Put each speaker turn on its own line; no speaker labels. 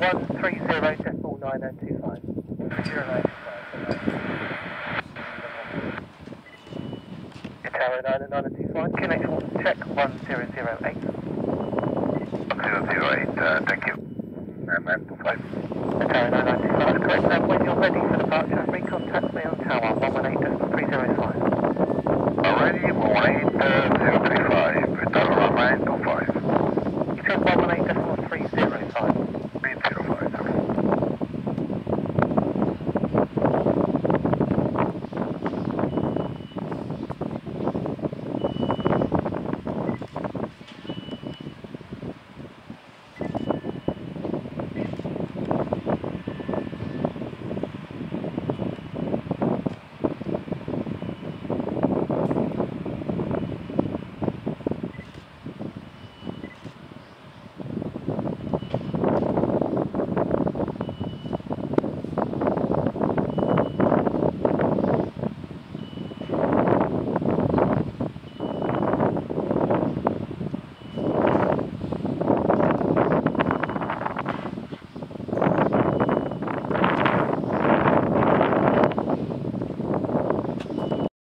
130.9025. 095. Tower 90925, connect one, check 1008.
1008, thank you. 925.
Tower 90925, correct. Now when you're ready for departure, recontact me on tower 118.305.
Already 18035, return on 925.
You took 118.305.